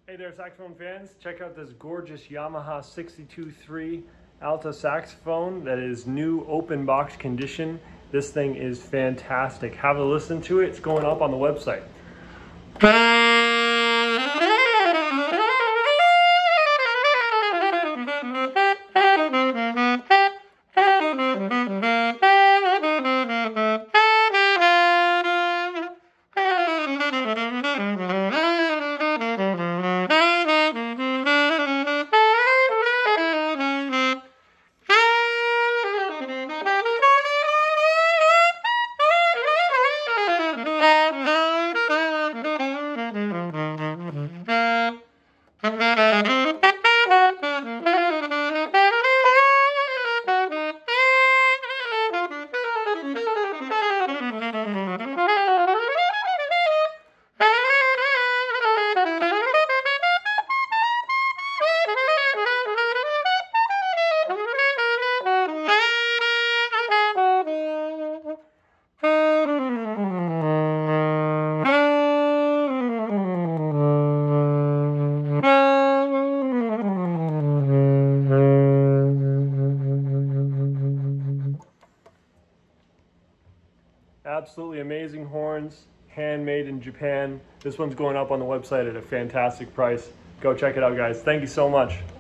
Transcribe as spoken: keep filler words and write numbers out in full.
Hey there, saxophone fans. Check out this gorgeous Yamaha sixty-two three Alto saxophone that is new open box condition. This thing is fantastic. Have a listen to it. It's going up on the website. Absolutely amazing horns, handmade in Japan. This one's going up on the website at a fantastic price. Go check it out, guys. Thank you so much.